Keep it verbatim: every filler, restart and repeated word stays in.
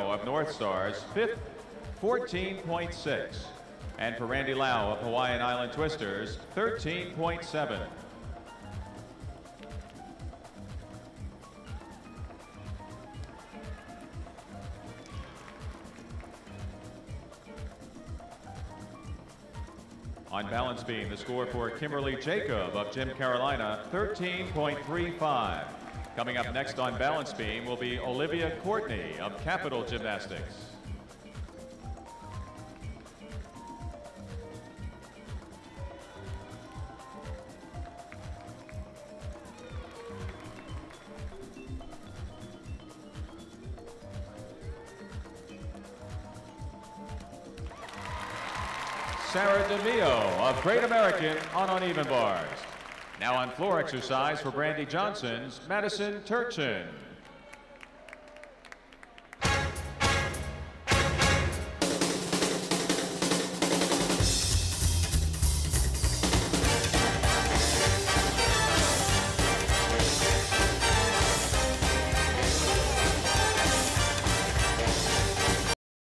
DeMeo of North Stars, fifth, fourteen point six. And for Randy Lau of Hawaiian Island Twisters, thirteen point seven. On balance beam, the score for Kimberly Jacob of Gym Carolina, thirteen point three five. Coming up next on balance beam will be Olivia Courtney of Capital Gymnastics. Sarah DeMeo of Great American on uneven bars. Now on floor exercise for Brandy Johnson's Madison Turchin.